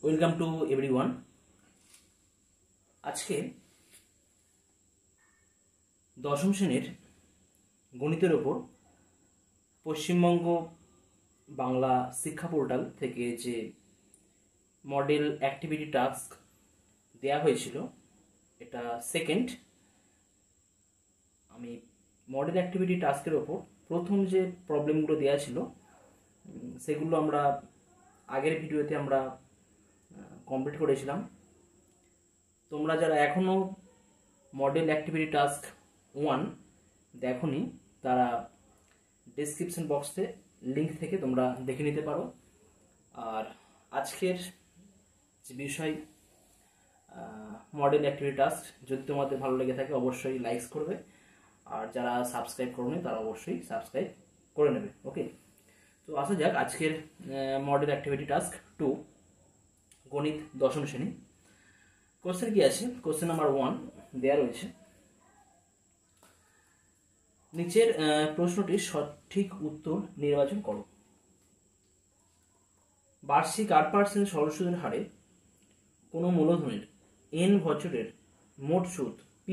Welcome to everyone. আজকে দশম শ্রেণীর গণিতের ওপর পশ্চিমবঙ্গ বাংলা শিক্ষা পোর্টাল থেকে যে মডেল অ্যাক্টিভিটি টাস্ক দেয়া হয়েছিল, এটা সেকেন্ড। আমি মডেল অ্যাক্টিভিটি টাস্কের ওপর প্রথম যে প্রবলেমগুলো দেওয়া ছিল সেগুলো আমরা আগের ভিডিওতে আমরা কমপ্লিট করেছিলাম। তোমরা যারা এখনও মডেল অ্যাক্টিভিটি টাস্ক 1 দেখোনি, তারা ডেসক্রিপশন বক্সে লিঙ্ক থেকে তোমরা দেখে নিতে পারো। আর আজকের যে বিষয় মডেল অ্যাক্টিভিটি টাস্ক, যদি তোমাদের ভালো লেগে থাকে অবশ্যই লাইকস করবে, আর যারা সাবস্ক্রাইব করোনি তারা অবশ্যই সাবস্ক্রাইব করে নেবে। ওকে, তো আসা যাক আজকের মডেল অ্যাক্টিভিটি টাস্ক 2 গণিত দশম শ্রেণী। কোশ্চেন কি আছে? কোশ্চেন নাম্বার 1 দেয়া রয়েছে। নিচের প্রশ্নটির সঠিক উত্তর নির্বাচন করো। বার্ষিক 8% সরল সুদের হারে কোনো মূলধনের n বছরের মোট সুদ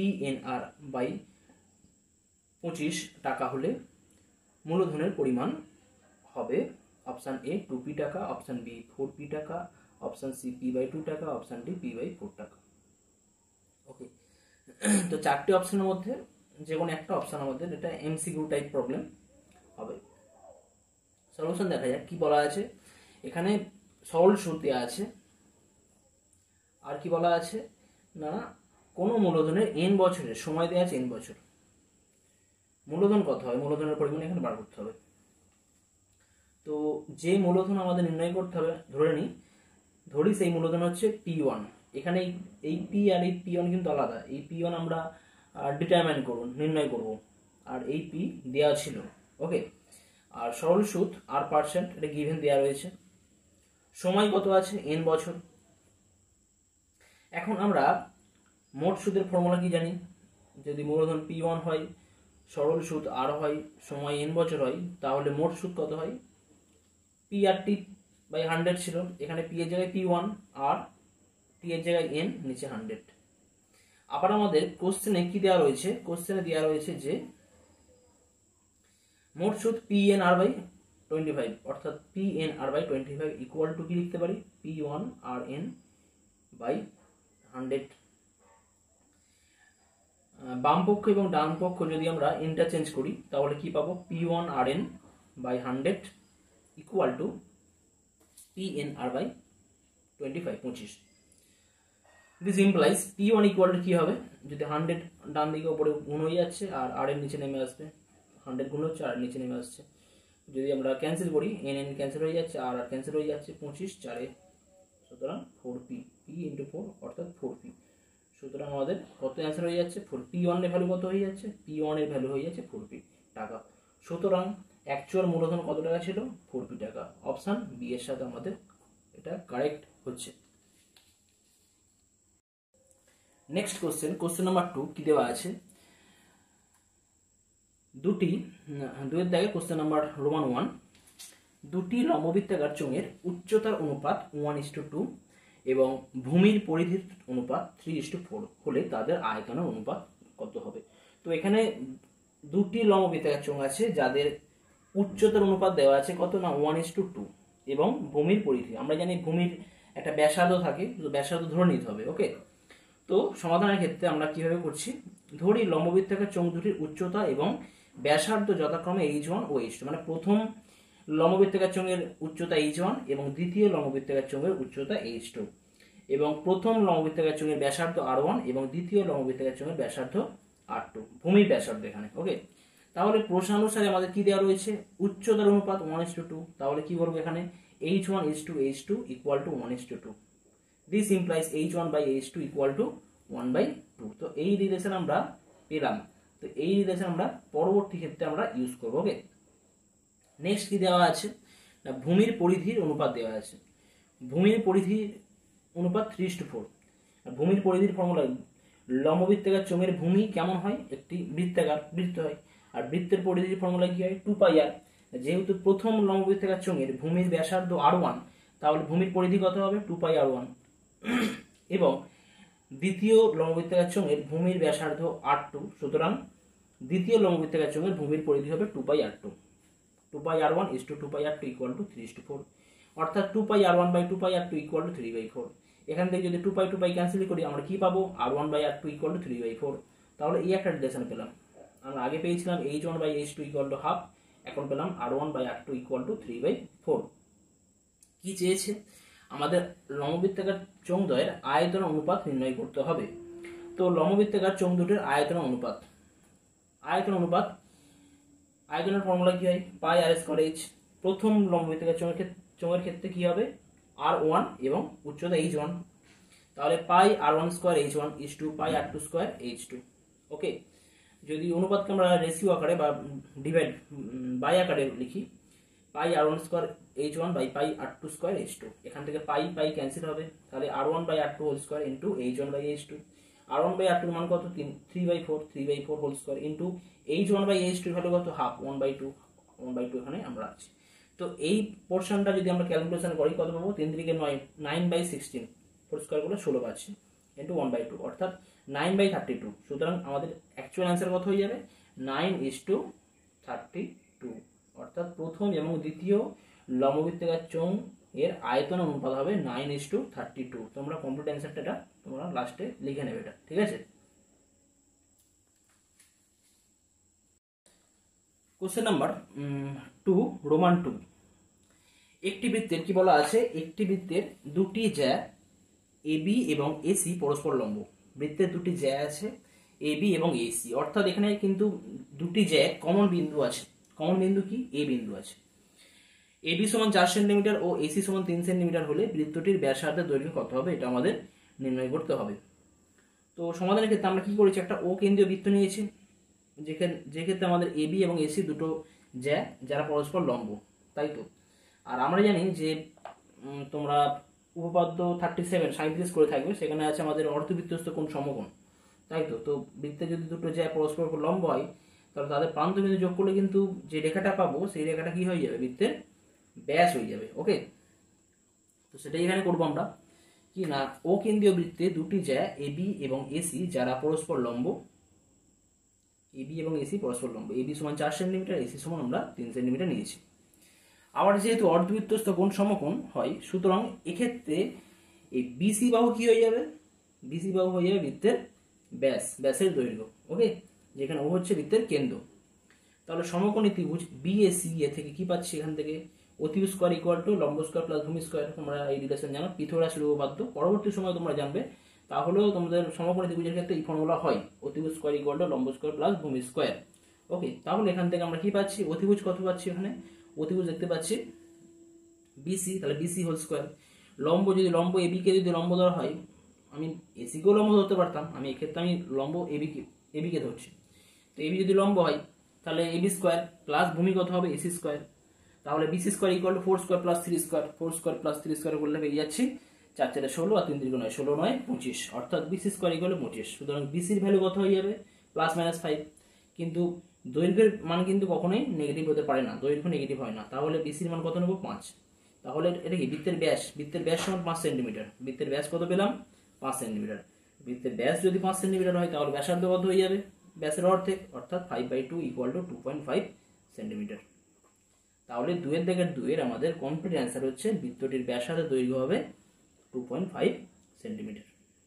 PNR/25 টাকা হলে মূলধনের পরিমাণ হবে অপশান এ 2p টাকা, অপশান বি 4p টাকা, অপশান সি p/2 টাকা, অপশান ডি p/4 টাকা। ওকে, তো চারটি অপশনের মধ্যে যে কোনো একটা অপশন আমাদের এটা এমসিকিউ টাইপ প্রবলেম হবে। সলিউশন দেখা যাক কি বলা আছে। এখানে সরল সুদ দেওয়া আছে, আর কি বলা আছে না কোনো মূলধনের n বছরের সময় দেওয়া আছে n বছর। মূলধন কত হয়, মূলধনের পরিমাণ এখানে বার করতে হবে। তো যে মূলধন আমাদের নির্ণয় করতে হবে, ধরি সেই মূলধন হচ্ছে P1। এখানে এই P আর এই P1 কিন্তু আলাদা। এই P1 আমরা নির্ণয় করব, আর এই P দেওয়া ছিল। ওকে, আর সরল সুদ r%, এটা গিভেন দেওয়া রয়েছে। সময় কত আছে, n বছর। এখন আমরা মোট সুদের ফর্মুলা কি জানি? যদি মূলধন P1 হয়, সরল সুদ r হয়, সময় n বছর হয়, তাহলে মোট সুদ কত হয়? P/100 ছিল, এখানে P এর জায়গায় P1 আর T এর জায়গায় n, নিচে 100। আবার আমাদের কোশ্চেনে কি দেওয়া রয়েছে? কোশ্চেনে দেওয়া রয়েছে যে মোট সুদ PNR/25, অর্থাৎ PNR/25 ইকুয়াল টু কি লিখতে পারি? P1RN/100। বাম পক্ষ এবং ডান পক্ষ যদি আমরা ইন্টারচেঞ্জ করি তাহলে কি পাবো? P1RN/100 equal to PNR/25। This implies P1 equal to কি হবে? যদি 100 ডান দিকে উপরে গুণ হয়ে যাচ্ছে আর RN নিচে নেমে আসবে, 100 গুণ হচ্ছে আর নিচে নেমে আসছে। যদি আমরা ক্যান্সেল করি, NN ক্যান্সেল হয়ে যাচ্ছে, আর ক্যান্সেল হয়ে যাচ্ছে, 25 4 সুতরাং 4p, p ইন্টু 4 অর্থাৎ 4p। সুতরাং আমাদের কত অ্যান্সার হয়ে যাচ্ছে? 4। P1 এর ভ্যালু কত হয়ে যাচ্ছে? P1 এর ভ্যালু হয়ে যাচ্ছে 4p টাকা। সুতরাং অ্যাকচুয়াল মূলধন কত টাকা ছিল? 4p টাকা। অপশন বি এর সাথে আমাদের এটা কারেক্ট হচ্ছে। নেক্সট কোশ্চেন নাম্বার 2 কি দেওয়া আছে? দুয়ের দাগে কোশ্চেন নাম্বার রোমান 1। দুটি লম্ববৃত্তাকার চোঙের উচ্চতার অনুপাত 1:2 এবং ভূমির পরিধির অনুপাত 3:4 হলে তাদের আয়তনের অনুপাত কত হবে? তো এখানে দুটি লম্ববৃত্তাকার চোঙ আছে যাদের উচ্চতার অনুপাত দেওয়া আছে কত না 1:2, এবং ভূমির পরিধি, আমরা জানি ভূমির একটা ব্যাসার্ধ থাকে, তো ব্যাসার্ধ ধরে নিতে হবে। ওকে, তো সমাধানের ক্ষেত্রে আমরা কিভাবে করছি? ধরি লম্ববৃত্তাকার চোঙ দুটির উচ্চতা এবং ব্যাসার্ধ যথাক্রমে h1 ও h2, মানে প্রথম লম্ববৃত্তাকার চোঙের উচ্চতা h1 এবং দ্বিতীয় লম্ববৃত্তাকার চোঙের উচ্চতা h2, এবং প্রথম লম্ববৃত্তাকার চোঙের ব্যাসার্ধ r1 এবং দ্বিতীয় লম্ববৃত্তাকার চোঙের ব্যাসার্ধ r2, ভূমির ব্যাসার্ধ এখানে। ওকে, তাহলে প্রশ্নানুসারে আমাদের কি দেওয়া রয়েছে? উচ্চতার অনুপাত 1:2, তাহলে কি বলবো এখানে? h1:h2 equal to 1:2। This implies h1/h2 equal to 1/2। তো এই রিলেশন আমরা পেলাম, তো এই রিলেশন আমরা পরবর্তী ক্ষেত্রে আমরা ইউজ করবো। ওকে, নেক্সট কি দেওয়া আছে না ভূমির পরিধির অনুপাত দেওয়া আছে। ভূমির পরিধির অনুপাত 3:4। আর ভূমির পরিধির ফর্মুলা, লম্ববৃত্তাকার চোঙের ভূমি কেমন হয়? একটি বৃত্ত হয়, আর বৃত্তের পরিধির ফর্মুলা কি হয়? 2πr। যেহেতু প্রথম লম্ববৃত্তাকার চোঙের ভূমির ব্যাসার্ধ r1, তাহলে ভূমির পরিধি কত হবে 2πr1 এবং দ্বিতীয় লম্ববৃত্তাকার চোঙের ভূমির ব্যাসার্ধ r2, সুতরাং দ্বিতীয় লম্ববৃত্তাকার চোঙের ভূমির পরিধি হবে 2πr2। 2πr1 is to 2πr2 equal to 3:4, অর্থাৎ 2πr1/2πr2 equal to 3/4। এখান থেকে যদি 2π ক্যান্সেল করি আমরা কি পাবো, r1/r2 equal to 3/4। তাহলে এই একটা রিলেশন পেলাম। আমরা আগে পেয়েছিলাম h1/h2 equal to half, এখন পেলাম r1/r2 equal to 3/4। কি চেয়েছে, আমাদের লম্ববৃত্তাকার চোঙদ্বয়ের আয়তন অনুপাত নির্ণয় করতে হবে। তো লম্ববৃত্তাকার চোঙ দুটির আয়তনের ফর্মুলা কি হয়, পাই আর স্কয়ার h। প্রথম লম্ববৃত্তাকার চোঙের ক্ষেত্রে কি হবে, r1 এবং উচ্চতা h1, তাহলে pi r1 square h1 is to pi r2 square h2। Okay, যদি অনুপাতকে আমরা রেশিও আকারে বা ডিভাইড বাই আকারে লিখি, pi r1 square h1 by pi r2 square h2, এখান থেকে পাই ক্যান্সেল হবে, তাহলে r1/r2 whole square into h1/h2। r1/r2 এর মান কত, 3/4 হোল স্কয়ার ইনটু h1/h2 এর ভ্যালু কত, হাফ, 1/2 এখানে আমরা আছে। তো এই পোরশনটা যদি আমরা ক্যালকুলেশন করি কত পাবো, 3 3 9, 9/16 হোল স্কয়ার করলে 16 পাচ্ছি ইনটু 1/2, অর্থাৎ 9/32। সুতরাং আমাদের অ্যাকচুয়াল অ্যান্সার কত হয়ে যাবে, 9:32, অর্থাৎ প্রথম এবং দ্বিতীয় লম্ববৃত্তাকার চোঙ এর আয়তন অনুপাত হবে 9:32। তোমরা কমপ্লিট অ্যান্সারটা তোমরা লাস্টে লিখে নেবে এটা, ঠিক আছে। Question number 2, roman 2। একটি বৃত্তের কি বলা আছে, একটি বৃত্তের দুটি জ্যা এবি এবং এসি পরস্পর লম্ব। বৃত্তের দুটি জ্যা আছে এবি এবং এসি, অর্থাৎ এখানে কিন্তু দুটি জ্যা কমন বিন্দু আছে। কমন বিন্দু কি, এ বিন্দু আছে। এবি সমান 4 সেন্টিমিটার ও এসি সমান 3 সেন্টিমিটার হলে বৃত্তটির ব্যাসার্ধের দৈর্ঘ্য কত হবে, এটা আমাদের নির্ণয় করতে হবে। তো সমাধানের ক্ষেত্রে আমরা কি করেছি, একটা ও কেন্দ্রীয় বৃত্ত নিয়েছি, যে ক্ষেত্রে আমাদের এবি এবং এসি দুটো জ্যা যারা পরস্পর লম্ব, তাই তো। আর আমরা জানি যে তোমরা উপপাদ্য 37 করে থাকবে, সেখানে আছে আমাদের অর্ধবৃত্তস্থ কোণ সমকোণ, তাই তো। তো বৃত্তে যদি দুটো জ্যা পরস্পর লম্ব হয়, তাহলে তাদের প্রান্ত বিন্দু যোগ করলে কিন্তু যে রেখাটা পাবো সেই রেখাটা কি হয়ে যাবে, বৃত্তের ব্যাস হয়ে যাবে। ওকে, তো সেটাই এখানে করবো আমরা, কি না, ও কেন্দ্রীয় বৃত্তে দুটি জ্যা এবি এবং এসি যারা পরস্পর লম্ব, এবি এবং এসি পরস্পর লম্ব, এবি সমান 4 সেন্টিমিটার, এসি সমান আমরা 3 সেন্টিমিটার নিয়েছি। আবার যেহেতু অর্ধবৃত্তস্থ কোণ সমকোণ হয়, সুতরাং এক্ষেত্রে এই বিসি বাহু কি হয়ে যাবে, বিসি বাহু হয়ে যাবে বৃত্তের ব্যাসের দৈর্ঘ্য। ওকে, যেখানে ও হচ্ছে বৃত্তের কেন্দ্র। তাহলে সমকোণী ত্রিভুজ বিএসি এ থেকে কি পাচ্ছি, এখান থেকে অতিভুজ স্কয়ার ইকুয়াল টু লম্ব স্কয়ার প্লাস ভূমি স্কয়ার। তোমরা এই রিলেশন জানো, পিথাগোরাসের উপপাদ্য, পরবর্তী সময় তোমরা জানবে। তাহলেও তোমাদের সমকোণী ত্রিভুজের ক্ষেত্রে এই ফর্মুলা হয়, অতিভুজ স্কয়ার ইকুয়াল টু লম্ব স্কয়ার প্লাস ভূমি স্কয়ার। ওকে, তাহলে এখান থেকে আমরা কি পাচ্ছি, অতিভুজ কত পাচ্ছি, এখানে অতিভুজ দেখতে পাচ্ছি বিসি, তাহলে বিসি হোল স্কয়ার। লম্ব, যদি লম্ব এবি কে যদি লম্ব ধরা হয়, আমি এসি কেও লম্ব ধরতে পারতাম, আমি এক্ষেত্রে আমি লম্ব এবি কে ধরছি। তো এবি যদি লম্ব হয় তাহলে এবি স্কয়ার প্লাস ভূমি কত হবে, এসি স্কয়ার। তাহলে BC square equal to 4 square plus 3 square, 4 square plus 3 square করলে পেয়ে যাচ্ছি 4 4 16 আর 3 3 9, 16 9 25, অর্থাৎ বিসি স্কয়ার ইকুয়াল টু 25। সুতরাং বিসির ভ্যালু কত হয়ে যাবে, প্লাস মাইনাস 5। কিন্তু দৈর্ঘ্যের মান কিন্তু কখনোই নেগেটিভ হতে পারে না, দৈর্ঘ্য নেগেটিভ হয় না। তাহলে বিসির মান কত নেব, 5। তাহলে এটা কি, বৃত্তের ব্যাস সমান 5 সেন্টিমিটার। বৃত্তের ব্যাস কত পেলাম, 5 সেন্টিমিটার। বৃত্তের ব্যাস যদি 5 সেন্টিমিটার হয়, তাহলে ব্যাসার্ধ কত হয়ে যাবে, ব্যাসের অর্ধেক, অর্থাৎ 5/2 ইকুয়াল টু 2.5 সেন্টিমিটার। তাহলে 2 এর আমাদের কমপ্লিট অ্যান্সার হচ্ছে বৃত্তটির ব্যাসার্ধের দৈর্ঘ্য হবে 2.5 centimetre.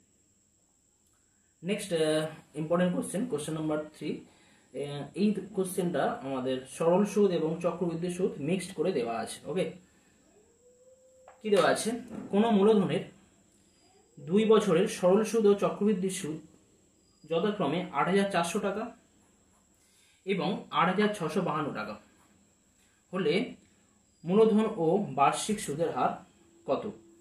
Next important question number 3। এই কোশ্চেনটা আমাদের সরল সুদ এবং চক্রবৃদ্ধি সুদ মিক্সড করে দেওয়া আছে। ওকে, কি দেওয়া আছে, কোন মূলধনের 2 বছরের সরল সুদ ও চক্রবৃদ্ধি সুদ যথাক্রমে 8,400 টাকা এবং 8,652 টাকা হলে মূলধন ও বার্ষিক সুদের হার কত।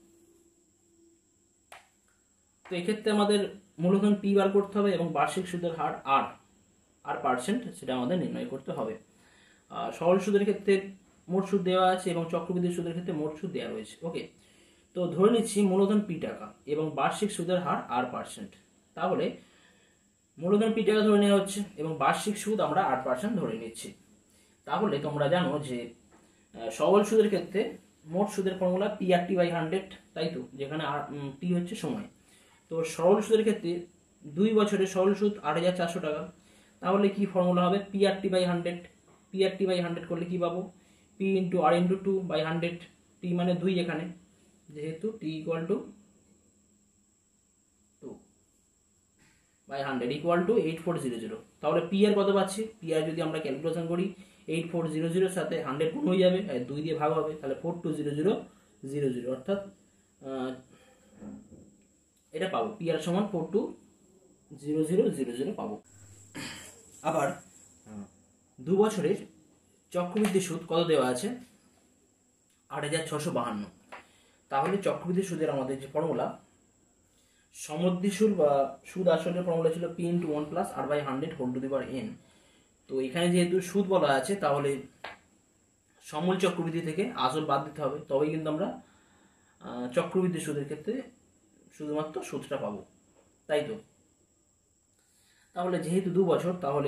তো এক্ষেত্রে আমাদের মূলধন পি বার করতে হবে এবং বার্ষিক সুদের হার আর পার্সেন্ট, সেটা আমাদের নির্ণয় করতে হবে। সরল সুদের ক্ষেত্রে মোট সুদ দেওয়া আছে এবং চক্রবৃদ্ধি সুদের ক্ষেত্রে মোট সুদ দেওয়া রয়েছে। ওকে, তো ধরে নিচ্ছি মূলধন পি টাকা এবং বার্ষিক সুদের হার r%। তাহলে মূলধন পি টাকা ধরে নেওয়া হচ্ছে এবং বার্ষিক সুদ আমরা 8% ধরে নিচ্ছি। তাহলে তোমরা জানো যে সরল সুদের ক্ষেত্রে মোট সুদের formula P R T by 100, তাই তো, যেখানে টি হচ্ছে সময়। তো সরল সুদের ক্ষেত্রে 2 বছরের সরল সুদ 8,400 টাকা। তাহলে কি ফর্মুলা হবে? P R T by 100। P R T by 100 করলে কি পাবো? P into R into 2 by 100, T মানে 2 এখানে, যেহেতু T equal to 2 by 100 equal to 8400। তাহলে পি আর কত পাচ্ছি? পি আর যদি আমরা ক্যালকুলেশন করি 8400 সাথে 100 গুণ হয়ে যাবে, আর 2 দিয়ে ভাগ হবে, তাহলে 420000, অর্থাৎ এটা পাবো, পি আর সমান 420000 পাবো। আবার 2 বছরের চক্রবৃদ্ধি সুদ কত দেওয়া আছে? 8652। তাহলে চক্রবৃদ্ধি সুদের আমাদের যে ফর্মুলা, সমুদ্রী সুদ বা সুদ আসলের ফর্মুলা ছিল P into 1 plus R by 100 whole to the power n। তো এখানে যেহেতু সুদ বলা আছে, তাহলে সমূল চক্রবৃদ্ধি থেকে আসল বাদ দিতে হবে, তবেই কিন্তু আমরা চক্রবৃদ্ধি সুদের ক্ষেত্রে শুধুমাত্র সুদটা পাবো, তাই তো। তাহলে যেহেতু 2 বছর, তাহলে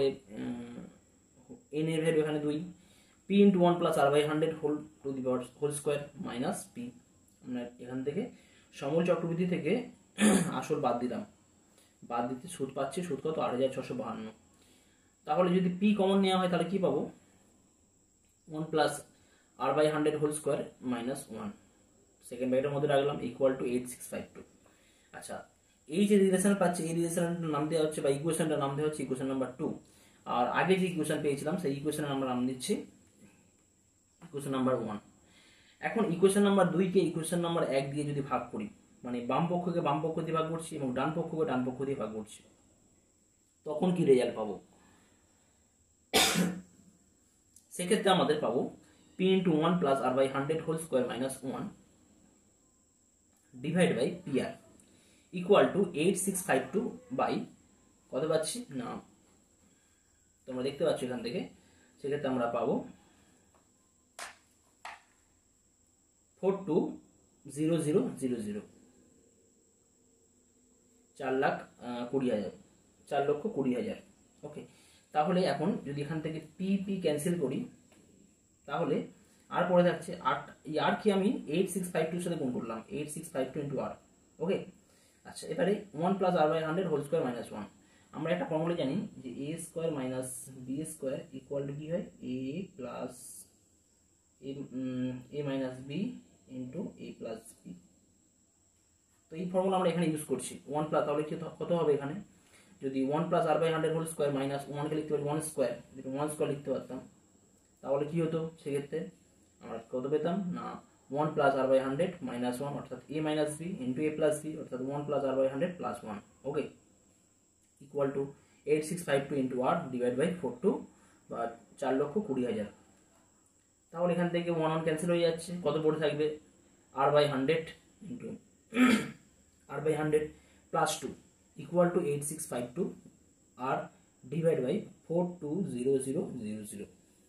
n এর ভ্যালু এখানে 2, P into 1 plus R by 100 whole to the power whole square minus P. আমরা এখান থেকে সমূল চক্রবৃদ্ধি থেকে আসল বাদ দিলাম, বাদ দিতে সুদ পাচ্ছি, সুদ কত? 8652। তাহলে যদি পি কমন নেওয়া হয় তাহলে কি পাবো? 1 plus R by 100 whole square minus 1, second ব্র্যাকেটের মধ্যে রাখলাম, ইকুয়াল টু 8652। আচ্ছা, এই যে রিলেশন পাচ্ছি, এই রিলেশনটার নাম দেওয়া হচ্ছে বা ইকুয়েশনটার নাম দেওয়া হচ্ছে ইকুয়েশন নাম্বার 2। আর আগে যে ইকুয়েশন পেয়েছিলাম সেই ইকুয়েশনের আমরা নাম দিচ্ছি ইকুয়েশন নাম্বার 1। এখন ইকুয়েশন নাম্বার 2 কে ইকুয়েশন নাম্বার 1 দিয়ে যদি ভাগ করি, মানে বাম পক্ষকে বাম পক্ষ দিয়ে ভাগ করছি এবং ডান পক্ষকে ডান পক্ষ দিয়ে ভাগ করছি, তখন কি রেজাল্ট পাবো? সেক্ষেত্রে আমাদের পাবো P into 1 plus R by 100 whole square minus 1 divide by P R equal to 8652 by কত পাচ্ছি না, তোমরা দেখতে পাচ্ছ এখান থেকে। সেক্ষেত্রে আমরা পাবো 420000, 4,20,000, 4,20,000। ওকে, তাহলে এখন যদি এখান থেকে পি পি ক্যান্সেল করি, তাহলে আর পরে থাকছে 8, এই আর কি আমি 8652 সাথে গুণ করলাম, 8652 ইন্টু আর। ওকে, আচ্ছা, এবারে 1 plus R by 100 whole square minus 1। আমরা একটা ফর্মুলা জানি যে A square minus B square equal to কি হয়? A plus A minus B into A plus B. তো এই ফর্মুলা আমরা এখানে ইউজ করছি। 1 প্লাস, তাহলে কত হবে এখানে? যদি 1 plus R by 100 whole square minus 1 কে লিখতে পারি 1 স্কোয়ার, যদি 1 স্কোয়ার লিখতে পারতাম তাহলে কি হতো? সেক্ষেত্রে আমরা কত পেতাম না 1 প্লাস আর বাই 100 মাইনাস 1, অর্থাৎ A minus B into A plus B, অর্থাৎ 1 plus R by 100 plus 1। Okay, equal to 8652 into R divide by 42 বা 4,20,000। তাহলে এখান থেকে 1 1 ক্যান্সেল হয়ে যাচ্ছে, কত পড়ে থাকবে? R by 100 into R by 100 plus 2 equal to 8652 R divide by 420000।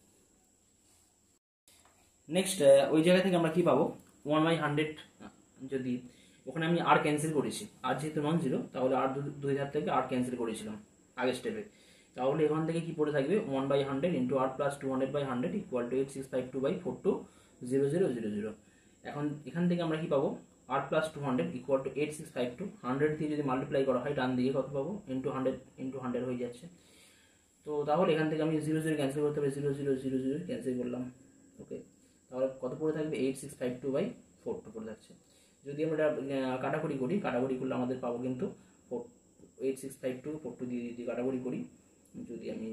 Next ওই জায়গা থেকে আমরা কি পাবো? 1/100, যদি ওখানে আমি আর ক্যান্সেল করেছি, আর যেহেতু নন জিরো, তাহলে আর 2,000 থেকে আর ক্যান্সেল করেছিলাম আগের স্টেপে, তাহলে এখান থেকে কি পড়ে থাকবে? 1/100 into r plus 200/100 equal to 8652/420000। এখন এখান থেকে আমরা কি পাবো? আর প্লাস 200 ইকুয়াল টু 8652, 100 দিয়ে যদি মাল্টিপ্লাই করা হয় ডান দিকে কত পাবো? ইন্টু 100 হয়ে যাচ্ছে। তো তাহলে এখান থেকে আমি 0 ক্যান্সেল করতে হবে, 0 ক্যান্সেল করলাম। ওকে, তাহলে কত পড়ে থাকবে? 8652/42 পড়ে থাকছে। যদি আমরা কাটাকুটি করি, কাটাকুটি করলে আমাদের পাবো কিন্তু 8652 দিয়ে যদি কাটাকুটি করি, যদি আমি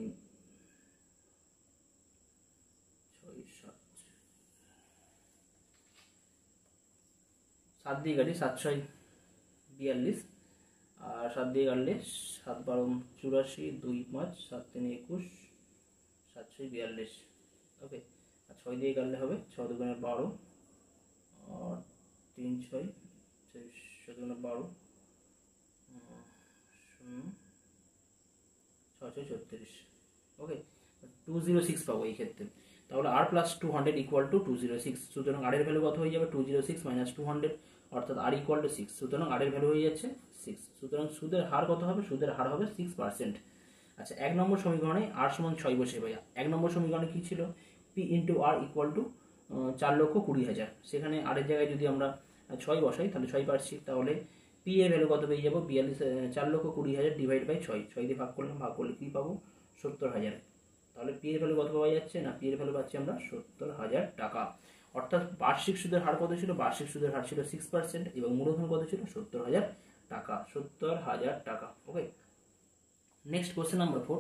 7 দিয়ে কাটি, 7×6 = 42, আর 7 দিয়ে কাটলে 7×12 = 84, 2 5, 7×3 = 21, 7×6 = 42। ওকে, আর 6 দিয়ে কাটলে হবে 6×2 = 12, আর 3×6 = 12, 6×6 = 36। ওকে, 206 পাবো এই ক্ষেত্রে। তাহলে আর প্লাস 200 ইকুয়াল টু 206। সুতরাং আর এর ভ্যালু কত হয়ে যাবে? 206 মাইনাস 200, অর্থাৎ আর ইকুয়াল টু 6। সুতরাং আর এর ভ্যালু হয়ে যাচ্ছে 6। সুতরাং সুদের হার কত হবে? সুদের হার হবে 6%। আচ্ছা, 1 নম্বর সমীকরণে আর সমান 6 বসে ভাইয়া। 1 নম্বর সমীকরণে কি ছিল? P into r equal to 4,20,000, সেখানে আর এর জায়গায় যদি আমরা 6 বসাই তাহলে 6 পাচ্ছি, তাহলে পি এর ভ্যালু কত পেয়ে যাবো? 4,20,000 ডিভাইড বাই 6 দিয়ে ভাগ করলাম, ভাগ করলে কি পাবো? 70,000। তাহলে পি এর ভ্যালু কত পাওয়া যাচ্ছে না, পি এর ভ্যালু পাচ্ছি আমরা 70,000 টাকা। অর্থাৎ বার্ষিক সুদের হার কত ছিল? বার্ষিক সুদের হার ছিল 6% এবং মূলধন কত ছিল? 70,000 টাকা, 70,000 টাকা। ওকে, নেক্সট কোশ্চেন নাম্বার 4,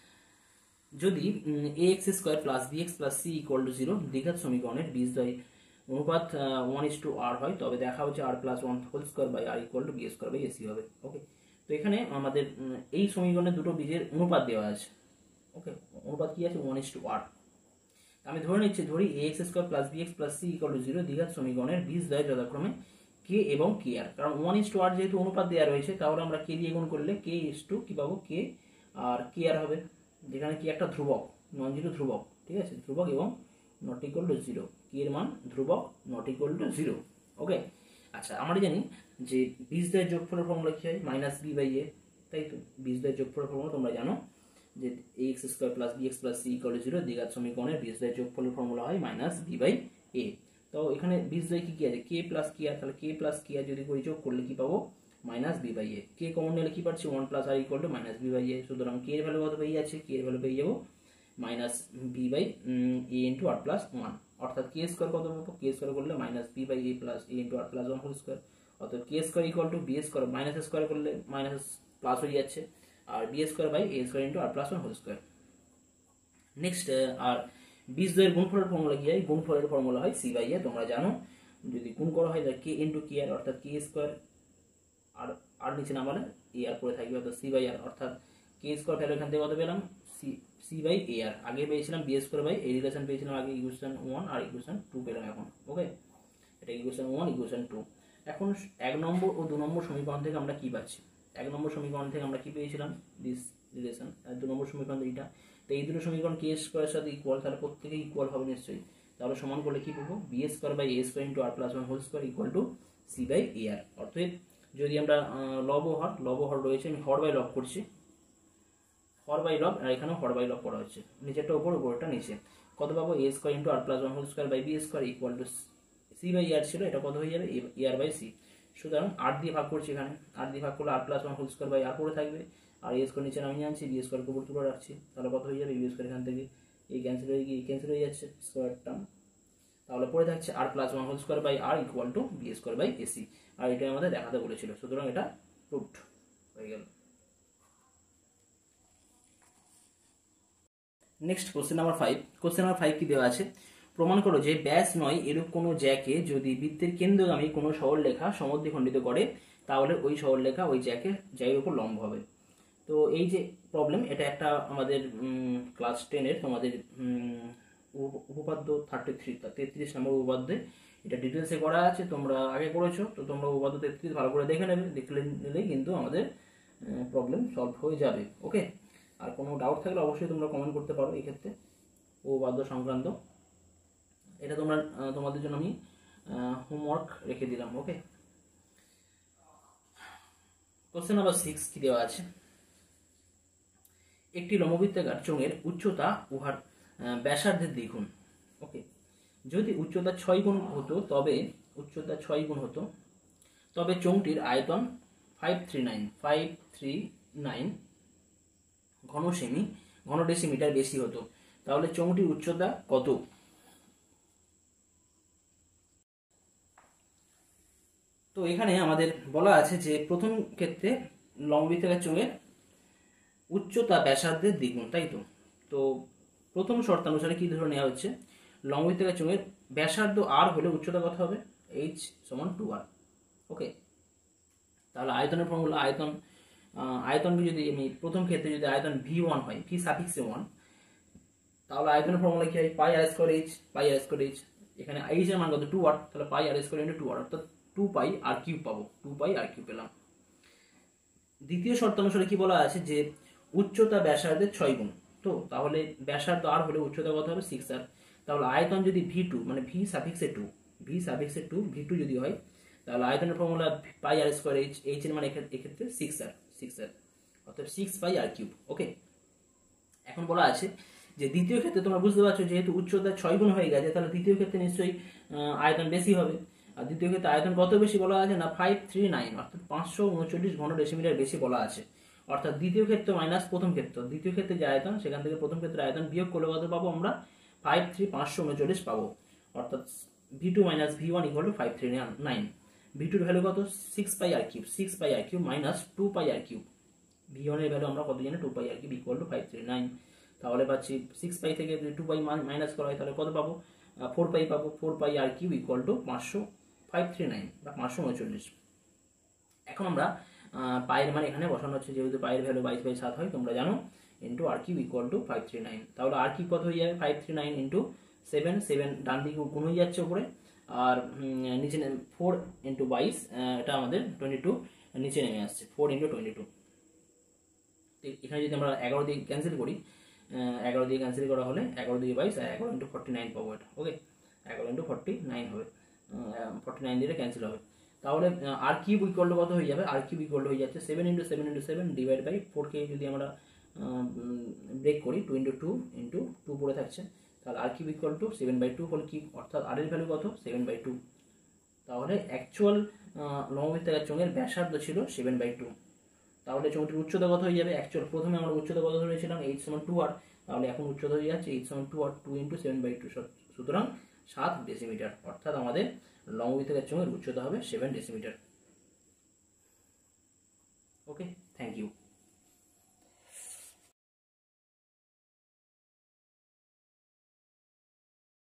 যদি ax² plus bx plus c equal to 0 দ্বিঘাত সমীকরণের বীজদ্বয় অনুপাত 1:r হয়, তবে দেখা হচ্ছে r+1 whole square by r equal to b² by ac হবে। ওকে, তো এখানে আমাদের এই সমীকরণের দুটো বীজের অনুপাত দেওয়া আছে। ওকে, অনুপাত কি আছে? 1:r। আমি ধরে নিচ্ছি, ধরি ax² plus bx plus c equal to 0 দ্বিঘাত সমীকরণের বীজদ্বয় যথাক্রমে k এবং kr। কারণ 1:r যেহেতু অনুপাত দেওয়া রয়েছে, তাহলে আমরা k দিয়ে গুণ করলে k কি পাবো? k আর kr হবে, যেখানে কি একটা ধ্রুবক, নন জিরো ধ্রুবক, ঠিক আছে, ধ্রুবক এবং নট ইকুয়াল টু 0, কি এর মান ধ্রুবক, নট ইকুয়াল টু 0। ওকে, আচ্ছা, আমরা জানি যে বীজদ্বয়ের যোগফলের ফর্মুলা কি হয়? -b/a, তাই তো? বীজদ্বয়ের যোগফলের ফর্মুলা তোমরা জানো যে ax² plus bx plus c equal to 0 দ্বিঘাত সমীকরণের বীজদ্বয়ের যোগফলের ফর্মুলা হয় -b/a। তো এখানে বীজদ্বয় কি আছে? k প্লাস kr, তাহলে k প্লাস kr যদি করে যোগ করলে কি পাবো? -b/a। k কমন নিলে কি পাচ্ছি? 1 plus r equal two -b/a। সুতরাং k এর ভ্যালু কত পেয়ে যাচ্ছে? k এর ভ্যালু পেয়ে যাবো -b/a ইন্টু r+1। অর্থাৎ k স্কোয়ার কত পাবো? k স্কোয়ার করলে -b/a plus a into r+1 whole square. অর্থাৎ k square equal to b square, minus square করলে মাইনাস প্লাস হয়ে যাচ্ছে, আর b square by a square into r+1 whole square. Next, আর বীজদ্বয়ের গুণফলের ফর্মুলা কি হয়? গুণফলের ফর্মুলা হয় c/a, তোমরা জানো। যদি গুণ করা হয় তাহলে k ইন্টু kr, অর্থাৎ k স্কোয়ার, আর আর নিচে নামালে এ আর পরে থাকবে, অর্থাৎ c/r। অর্থাৎ k স্কোয়ার ভ্যালু এখান থেকে কত পেলাম? c/ar। আগে পেয়েছিলাম b স্কোয়ার বাই এই রিলেশন পেয়েছিলাম আগে ইকুয়েশন 1 আর ইকুয়েশন 2 পেলাম এখন। ওকে, এটা ইকুয়েশন 1, ইকুয়েশন 2। এখন 1 নম্বর ও 2 নম্বর সমীকরণ থেকে আমরা কি পাচ্ছি? 1 নম্বর সমীকরণ থেকে আমরা কি পেয়েছিলাম? This relation. আর 2 নম্বর সমীকরণ এইটা। তো এই দুটো সমীকরণ k স্কোয়ারের সাথে ইকুয়াল, তাহলে প্রত্যেকে ইকুয়াল হবে নিশ্চয়ই। তাহলে সমান করলে কি পাবো? b square by a square into r+1 whole square equal to c/ar। অর্থাৎ যদি আমরা লব হর রয়েছে, আমি হর বাই লব করছি, হর বাই লব, আর এখানেও হর বাই লব করা হচ্ছে, নিচেরটা উপর, উপরটা নিচে। কত পাবো? a square into r+1 whole square by b square equal to c/ar ছিল, এটা কত হয়ে যাবে? ar by c। সুতরাং r দিয়ে ভাগ করছি, এখানে r দিয়ে ভাগ করলে r+1 whole square by r পড়ে থাকবে, আর a স্কোয়ার নিচে নামিয়ে আনছি, b স্কোয়ারকে উপর তুলে রাখছি, তাহলে কত হয়ে যাবে? b স্কোয়ার এখান থেকে এই ক্যান্সেল হয়ে গিয়ে ক্যান্সেল হয়ে যাচ্ছে স্কোয়ার টার্ম, তাহলে পড়ে থাকছে r+1 whole square by r equal to b square by ac। আর এটা আমাদের দেখাতে বলেছিল, সুতরাং এটা প্রুভড হয়ে গেল। Next question number 5। Question number 5 কি দেওয়া আছে? প্রমাণ করো যে ব্যাস নয় এরূপ কোনো জ্যাকে যদি বৃত্তের কেন্দ্রগামী কোনো সরলরেখা সমদ্বিখণ্ডিত করে, তাহলে ওই সরলরেখা ওই জ্যাকের উপর লম্ব হবে। তো এই যে প্রবলেম, এটা একটা আমাদের ক্লাস 10-এর তোমাদের উপপাদ্য 33 নম্বর উপপাদ্যে এটা ডিটেলসে করা আছে, তোমরা আগে করেছো, তো তোমরা উপপাদ্য 33 ভালো করে দেখে নেবে, দেখলে নিলেই কিন্তু আমাদের প্রবলেম সলভ হয়ে যাবে। ওকে, আর কোনো ডাউট থাকলে অবশ্যই তোমরা কমেন্ট করতে পারো এই ক্ষেত্রে উপপাদ্য সংক্রান্ত। এটা তোমরা তোমাদের জন্য আমি হোমওয়ার্ক রেখে দিলাম। ওকে, কোশ্চেন নাম্বার 6 কি দেওয়া আছে? একটি লম্ববৃত্তাকার চোঙের উচ্চতা উহার ব্যাসার্ধের দ্বিগুণ। ওকে, যদি উচ্চতা 6 গুণ হতো, তবে চোঙটির আয়তন 539 ঘন ডেসিমিটার বেশি হতো, তাহলে চোঙটির উচ্চতা কত? তো এখানে আমাদের বলা আছে যে প্রথম ক্ষেত্রে লম্ববৃত্তাকার চোঙের উচ্চতা ব্যাসার্ধের দ্বিগুণ, তাই তো? তো প্রথম শর্তানুসারে কি ধরে নেওয়া হচ্ছে? লম্ববৃত্তাকার চোঙের ব্যাসার্ধ r হলে উচ্চতা কত হবে? h সমান 2r। ওকে, তাহলে আয়তনের ফর্মুলা, আয়তনকে যদি আমি প্রথম ক্ষেত্রে যদি আয়তন v1 হয়, v সাফিক্সে 1, তাহলে আয়তনের ফর্মুলা কি হয়? Pi r square h। এখানে h এর মান কত? 2r, তাহলে পাই আর স্কয়ার ইনটু 2r, অর্থাৎ 2 পাই আর কিউব পাবো, 2 পাই আর কিউব পেলাম। দ্বিতীয় শর্তানুসারে কি বলা আছে? যে উচ্চতা ব্যাসার্ধের 6 গুণ। তো তাহলে ব্যাসার্ধ r হলে উচ্চতা কত হবে? 6r। তাহলে আয়তন যদি v2 মানে v সাফিক্সে 2 v2 যদি হয়, তাহলে আয়তনের formula pi r square h এর মানে এক্ষেত্রে 6r, অর্থাৎ 6 পাই আর কিউব। ওকে, এখন বলা আছে যে দ্বিতীয় ক্ষেত্রে তোমরা বুঝতে পারছো যেহেতু উচ্চতা 6 গুণ হয়ে গেছে, তাহলে দ্বিতীয় ক্ষেত্রে নিশ্চয়ই আয়তন বেশি হবে। আর দ্বিতীয় ক্ষেত্রে আয়তন কত বেশি বলা আছে না 539, অর্থাৎ 539 ঘন ডেসিমিটার বেশি বলা আছে। অর্থাৎ দ্বিতীয় ক্ষেত্র মাইনাস প্রথম ক্ষেত্র, দ্বিতীয় ক্ষেত্রে যে আয়তন সেখান থেকে প্রথম ক্ষেত্রে আয়তন বিয়োগ করলে কত পাবো আমরা 539 পাবো। অর্থাৎ v2 minus v1 equal to 539। v2 এর ভ্যালু কত 6 pi r cube, 6 pi r cube minus 2 pi r cube. v1 এর ভ্যালু আমরা কত জানি 2 pi r cube equal to 539। তাহলে পাচ্ছি 6 পাই থেকে যদি 2 পাই মাইনাস করা হয় তাহলে কত পাবো 4 পাই পাবো। 4 pi r cube equal to 539 বা 539। এখন আমরা পায়ের মান এখানে বসানো হচ্ছে, যেহেতু পায়ের ভ্যালু 22/7 হয় তোমরা জানো, into r cube equal to 539। তাহলে আর কিউব কত হয়ে যাবে 539 ইন্টু 7, 7 ডান দিকে গুণ হয়ে যাচ্ছে উপরে, আর নিচে 4 ইন্টু 22, এটা আমাদের 22 নিচে নেমে আসছে 4 ইন্টু 22। এখানে যদি আমরা 11 দিয়ে ক্যান্সেল করি, 11 দিয়ে ক্যান্সেল করা হলে 11 দিয়ে 22 আর 11 ইন্টু 49 পাবো এটা। ওকে, 11 ইন্টু 49 হবে, 49 দিয়ে ক্যান্সেল হবে। তাহলে আর কিউব ইকুয়াল টু কত হয়ে যাবে, আর কিউব ইকুয়াল টু হয়ে যাচ্ছে 7 ইন্টু 7 ইন্টু 7 ডিভাইড বাই 4কে যদি আমরা ব্রেক করি 2 ইন্টু 2 ইন্টু 2 পড়ে থাকছে, তাহলে r cube equal to 7/2 whole cube, অর্থাৎ আর এর ভ্যালু কত 7/2। তাহলে অ্যাকচুয়াল লম্ববৃত্তাকার চোঙের ব্যাসার্ধ ছিল 7/2। তাহলে চোঙটির উচ্চতা কত হয়ে যাবে, অ্যাকচুয়াল প্রথমে আমরা উচ্চতা কত ধরেছিলাম h সমান 2r, তাহলে এখন উচ্চতা হয়ে যাচ্ছে h সমান 2r, 2 ইন্টু 7/2, সুতরাং 7 ডেসিমিটার। অর্থাৎ আমাদের লম্ববৃত্তাকার চোঙের উচ্চতা হবে 7 ডেসিমিটার। Okay, thank you.